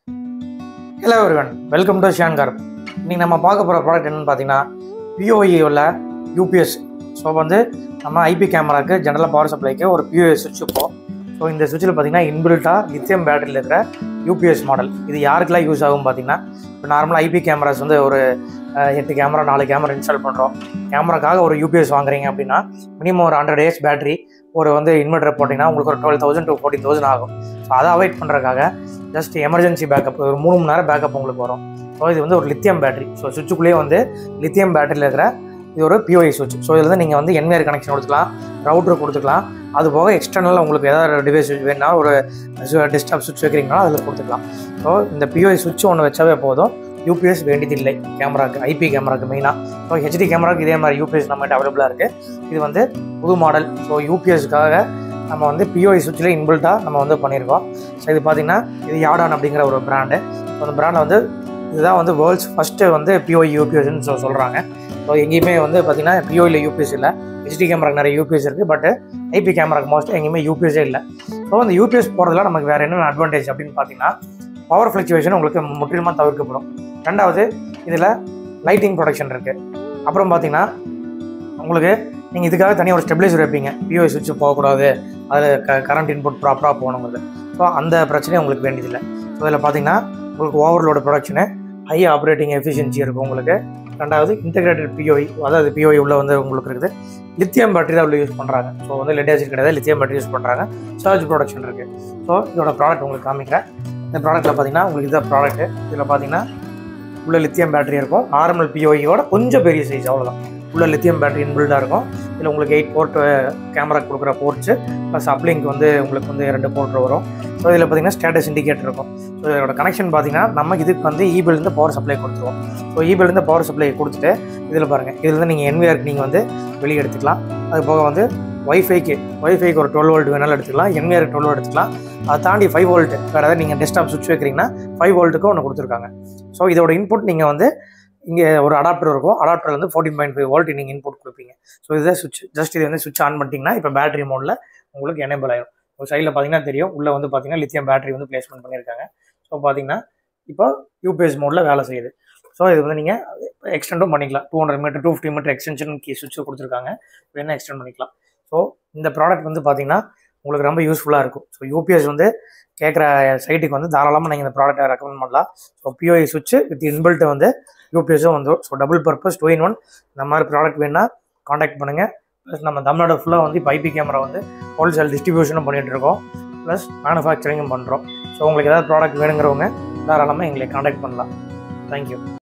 Hello everyone, welcome to SHEYON CORP. இன்னைக்கு நம்ம பார்க்க போகிற ப்ராடக்ட் என்னென்னு பார்த்தீங்கன்னா PoE உள்ள UPS. ஸோ வந்து நம்ம ஐபி கேமராக்கு ஜென்ரலாக பவர் சப்ளைக்கு ஒரு PoE சுவிட்ச் இப்போ. ஸோ இந்த சுவிட்சில் பார்த்தீங்கன்னா இன்பில்ட்டாக லித்தியம் பேட்டரியில் இருக்கிற UPS மாடல். இது யாருக்கெல்லாம் யூஸ் ஆகும் பார்த்தீங்கன்னா, இப்போ நார்மலாக ஐபி கேமராஸ் வந்து ஒரு 8 கேமரா 4 கேமரா இன்ஸ்டால் பண்ணுறோம். கேமராக்காக ஒரு UPS வாங்குறீங்க அப்படின்னா மினிமம் ஒரு 100 days பேட்டரி ஒரு வந்து இன்வெர்டர் போட்டிங்கன்னா உங்களுக்கு ஒரு 12,000 to 14,000 ஆகும். ஸோ அதை அவாய்ட் பண்ணுறதுக்காக ஜஸ்ட் எமர்ஜென்சி பேக்கப் ஒரு 3 மணி நேரம் பேக்கப் உங்களுக்கு வரும். ஸோ இது வந்து ஒரு லித்தியம் பேட்டரி. ஸோ சுவிட்சுக்குள்ளேயே வந்து லித்தியம் பேட்டரியில் இருக்கிற இது ஒரு PoE சுவிட்ச். ஸோ இதில் வந்து நீங்கள் வந்து என்விஆர் கனெக்ஷன் கொடுத்துக்கலாம், ரவுட்ரு கொடுத்துக்கலாம். அது போக எக்ஸ்டர்னலாக உங்களுக்கு ஏதாவது டிவைஸ் வேணுன்னா ஒரு டெஸ்க்டாப் சுவிட்ச் வைக்கிறீங்கன்னா அதில் கொடுத்துக்கலாம். ஸோ இந்த PoE சுவிட்ச் ஒன்று வச்சாவே போதும், UPS வேண்டியதில்லை கேமராக்கு, ஐபி கேமராக்கு மெயினாக. ஸோ HD கேமராக்கு இதே மாதிரி UPS நம்மகிட்ட அவைலபிளாக இருக்குது. இது வந்து புது மாடல். ஸோ UPSக்காக நம்ம வந்து PoE சுவிட்சில் இன்பில்ட்டாக நம்ம வந்து பண்ணியிருக்கோம். ஸோ இது பார்த்திங்கன்னா இது யாடான் அப்படிங்கிற ஒரு பிராண்டு. ஸோ அந்த பிராண்டில் வந்து இதுதான் வந்து வேர்ல்ட்ஸ் ஃபஸ்ட்டு வந்து PoE UPSன்னு சொல்கிறாங்க. ஸோ எங்கேயுமே வந்து பார்த்திங்கன்னா PoEல UPS இல்லை. HD கேமராக்கு நிறைய UPS இருக்குது, பட் ஐபி கேமராக்கு மோஸ்ட்டாக எங்கேயுமே UPSே இல்லை. ஸோ அந்த UPS போகிறதுல நமக்கு வேறு என்னென்ன அட்வான்டேஜ் அப்படின்னு பார்த்தீங்கன்னா, பவர் ஃப்ளக்சுவேஷன் உங்களுக்கு முற்றிலுமாக தவிர்க்கப்படும். ரெண்டாவது இதில் லைட்டிங் ப்ரொடக்ஷன் இருக்குது. அப்புறம் பார்த்தீங்கன்னா உங்களுக்கு நீங்கள் இதுக்காக தனியாக ஒரு ஸ்டெபிலைசர் வைப்பீங்க, PoE சுவிட்ச் போகக்கூடாது, அதில் கரண்ட் இன்புட் ப்ராப்பராக போகணுங்கிறது. ஸோ அந்த பிரச்சனையும் உங்களுக்கு வேண்டியதில்லை. ஸோ இதில் பார்த்தீங்கன்னா உங்களுக்கு overload protection, high operating efficiency இருக்கும் உங்களுக்கு. ரெண்டாவது இன்டெகிரேட்டட் PoE, அதாவது PoE உள்ள வந்து உங்களுக்கு இருக்குது. லித்தியம் பேட்டரி தான் உள்ள யூஸ் பண்ணுறாங்க. ஸோ வந்து லெட் ஆசிட் கிடையாது, லித்தியம் பேட்டரி யூஸ் பண்ணுறாங்க. சார்ஜ் ப்ரொடக்ஷன் இருக்குது. ஸோ இதோட ப்ராடக்ட் உங்களுக்கு காமிக்கிறேன். இந்த ப்ராடக்ட்டில் பார்த்தீங்கன்னா உங்களுக்கு இதான் ப்ராடக்ட்டு. இதில் பார்த்தீங்கன்னா உள்ள லித்தியம் பேட்டரி இருக்கும். நார்மல் PoEயோட கொஞ்சம் பெரிய சைஸ், அவ்வளோதான். உள்ள லித்தியம் பேட்டரி இன்பில்டாக இருக்கும். இதில் உங்களுக்கு 8 போர்ட் கேமரா கொடுக்குற போர்ட்ஸு ப்ளஸ் அப்லிங்க் வந்து உங்களுக்கு வந்து 2 போர்ட் வரும். ஸோ இதில் பார்த்தீங்கன்னா ஸ்டேட்டஸ் இண்டிகேட்டர் இருக்கும். ஸோ இதோட கனெக்ஷன் பார்த்தீங்கன்னா நம்ம இதுக்கு வந்து இபிலேருந்து பவர் சப்ளை கொடுத்துருவோம். ஸோ இபிலேருந்து பவர் சப்ளை கொடுத்துட்டு இதில் பாருங்கள், இதில் வந்து நீங்கள் என்விஆருக்கு நீங்கள் வந்து வெளியே எடுத்துக்கலாம். அது போக வந்து ஒய்ஃபைக்கு ஒரு 12 volt வேணாலும் எடுத்துக்கலாம், என்விஆருக்கு 12 volt எடுத்துக்கலாம். அதை தாண்டி 5 volt வேறு ஏதாவது நீங்கள் டெஸ்க்டாப் சுவிட்ச் வைக்கிறீங்கன்னா 5 voltக்கு ஒன்று கொடுத்துருக்காங்க. ஸோ இதோட இன்புட் நீங்கள் வந்து இங்கே ஒரு அடாப்டர் இருக்கும், அடாப்டர் வந்து 14.5 volt நீங்கள் இன்புட் கொடுப்பீங்க. ஸோ இதுதான் சுவிட்ச். ஜஸ்ட் இது வந்து சுவிட்ச் ஆன் பண்ணிட்டீங்கன்னா இப்போ பேட்டரி மோடில் உங்களுக்கு எனேபிள் ஆகிடும். ஒரு சைடில் பார்த்தீங்கன்னா தெரியும், உள்ளே வந்து பார்த்தீங்கன்னா லித்தியம் பேட்டரி வந்து பிளேஸ்மெண்ட் பண்ணியிருக்காங்க. ஸோ பார்த்தீங்கன்னா இப்போ UPS மோடில் வேலை செய்யுது. ஸோ இது வந்து நீங்கள் எக்ஸ்டெண்டும் பண்ணிக்கலாம். 200 meter 250 meter எக்ஸ்டென்ஷன் சுவிட்ச் கொடுத்துருக்காங்க, வேணால் எக்ஸ்டெண்ட் பண்ணிக்கலாம். ஸோ இந்த ப்ராடக்ட் வந்து பார்த்தீங்கன்னா உங்களுக்கு ரொம்ப யூஸ்ஃபுல்லாக இருக்கும். ஸோ UPS வந்து கேட்குற சைட்டுக்கு வந்து தாராளமாக நீங்கள் இந்த ப்ராடக்ட்டை ரெக்கமெண்ட் பண்ணலாம். ஸோ PoE சுவிட்ச் வித் இன்பில்ட்டு வந்து UPSும் வந்துடும். ஸோ டபுள் பர்பஸ் 2 in 1 இந்த மாதிரி ப்ராடக்ட் வேணுன்னா காண்டாக்ட் பண்ணுங்கள். ப்ளஸ் நம்ம தமிழ்நாடு ஃபுல்லாக வந்து இப்போ ஐபி கேமரா வந்து ஹோல்சேல் டிஸ்ட்ரிபியூஷனும் பண்ணிகிட்டு இருக்கோம், ப்ளஸ் மேனுஃபேக்சரிங்கும் பண்ணுறோம். ஸோ உங்களுக்கு ஏதாவது ப்ராடக்ட் வேணுங்கிறவங்க தாராளமாக எங்களை காண்டாக்ட் பண்ணலாம். தேங்க்யூ.